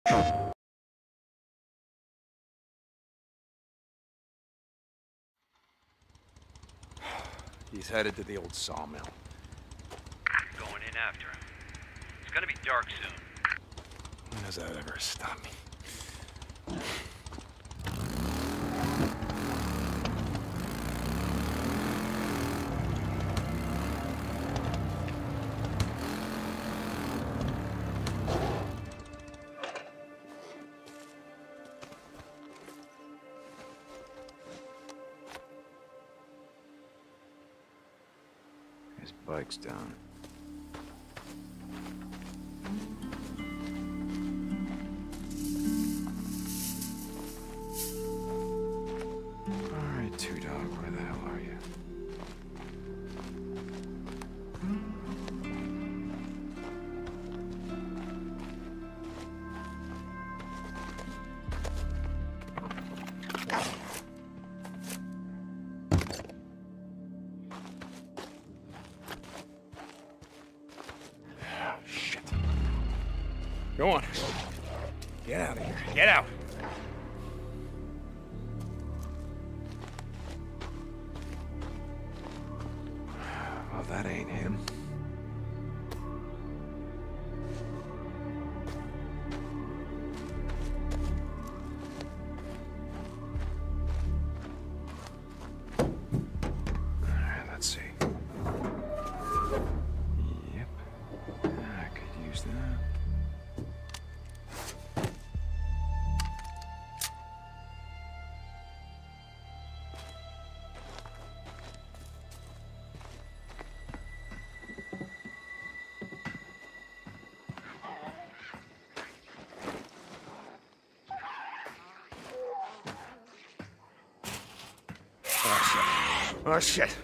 He's headed to the old sawmill. Going in after him. It's gonna be dark soon. When does that ever stop me? His bike's down. Alright, Two Dog, where the hell are you? Go on. Get out of here. Get out. Well, that ain't him. All right, let's see. Yep. I could use that. Oh, shit.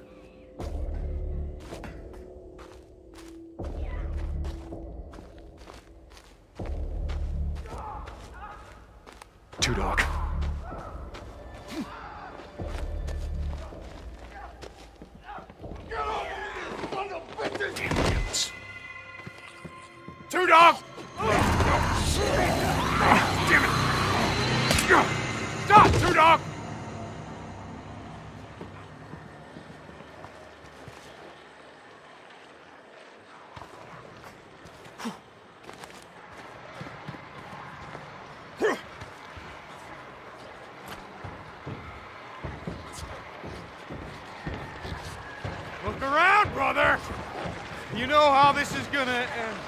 Two Dog. Damn it. Two Dog! Damn it! Stop, Two Dog! Look around, brother! You know how this is gonna end.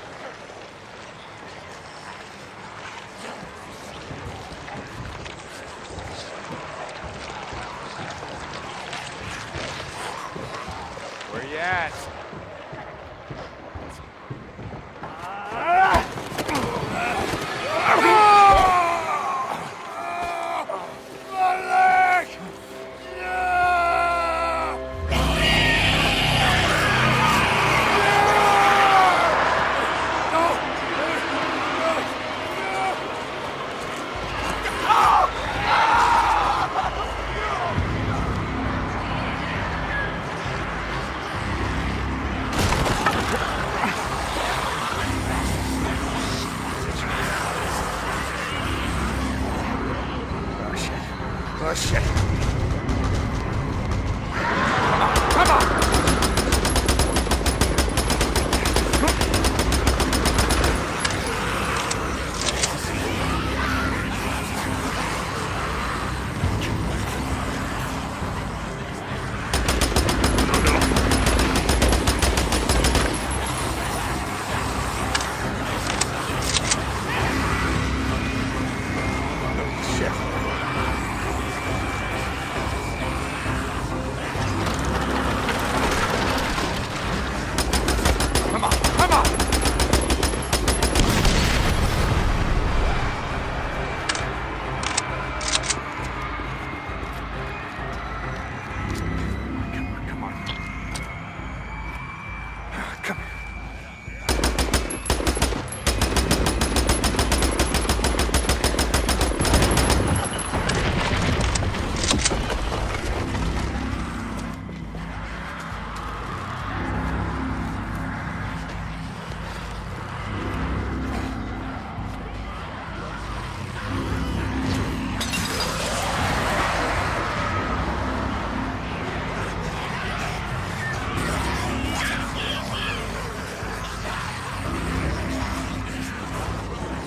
Where you at? Oh, shit. Come on!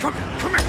Come here!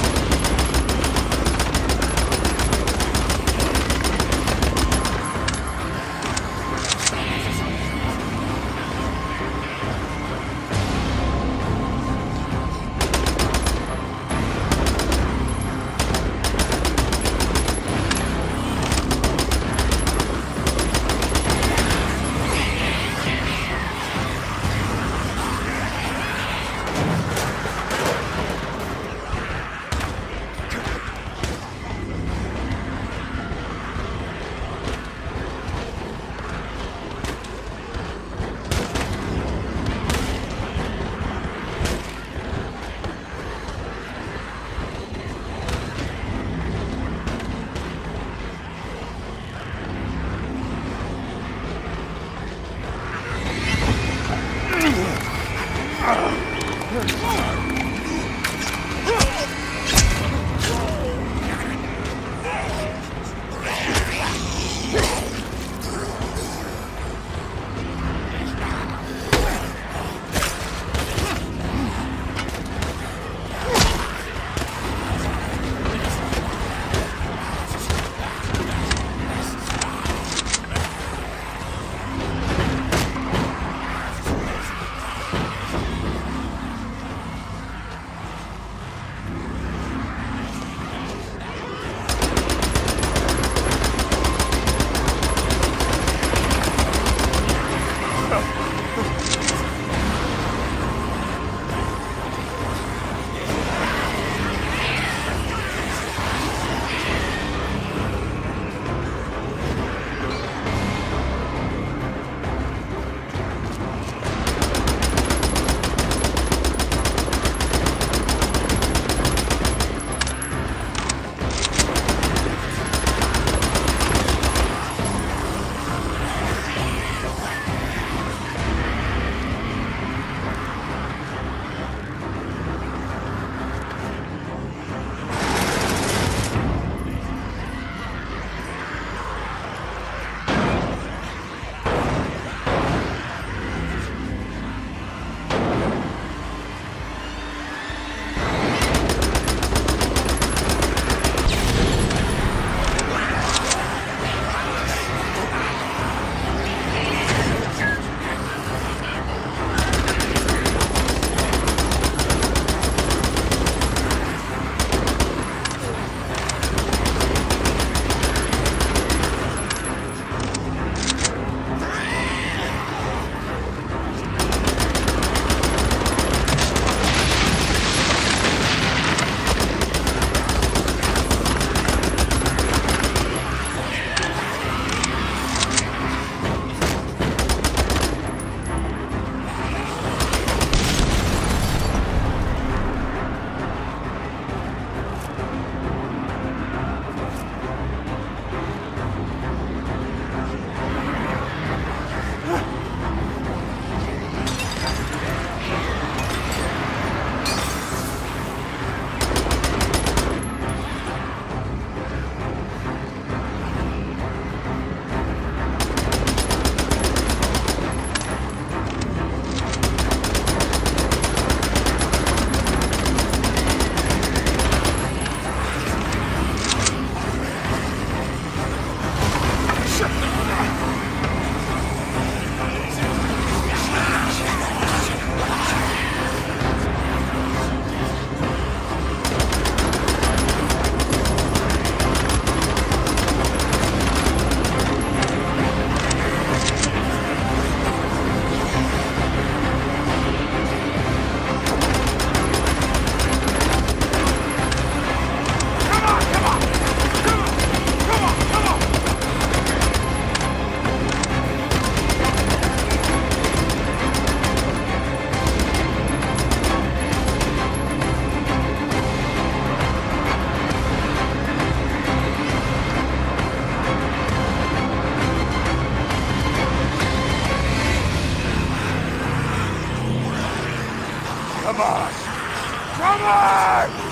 Come on! Come on!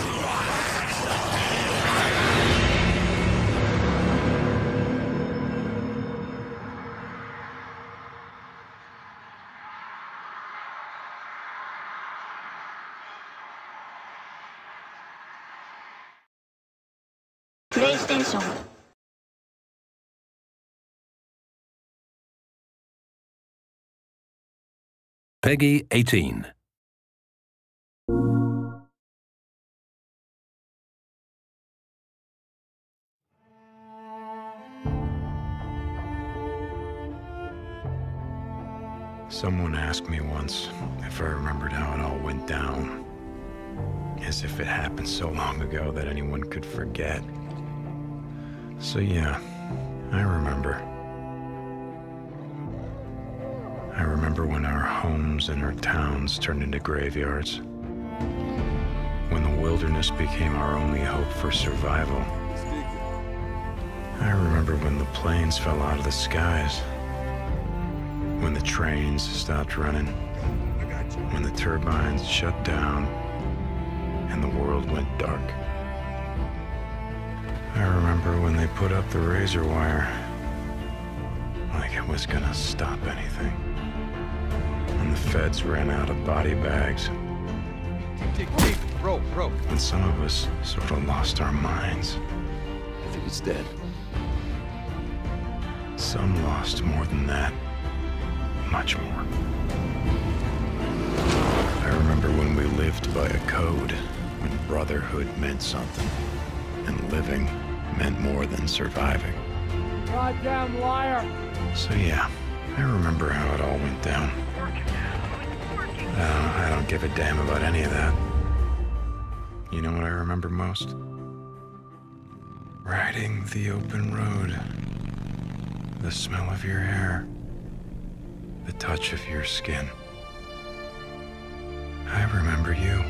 PlayStation. Peggy 18. Someone asked me once if I remembered how it all went down, as if it happened so long ago that anyone could forget. So yeah, I remember. I remember when our homes and our towns turned into graveyards, when the wilderness became our only hope for survival. I remember when the planes fell out of the skies, when the trains stopped running, when the turbines shut down, and the world went dark. I remember when they put up the razor wire, like it was gonna stop anything. When the feds ran out of body bags. Deep, rope. When some of us sort of lost our minds. I think it's dead. Some lost more than that. Much more. I remember when we lived by a code, when brotherhood meant something, and living meant more than surviving. Goddamn liar! So yeah, I remember how it all went down. I don't give a damn about any of that. You know what I remember most? Riding the open road. The smell of your hair. The touch of your skin. I remember you.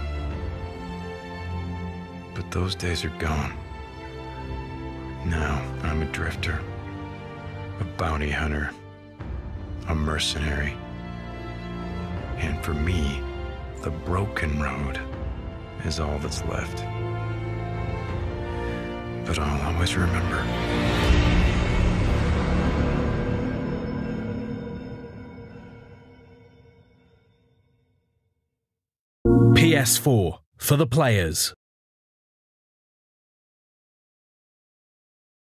But those days are gone. Now I'm a drifter, a bounty hunter, a mercenary. And for me, the broken road is all that's left. But I'll always remember. PS4 for the players.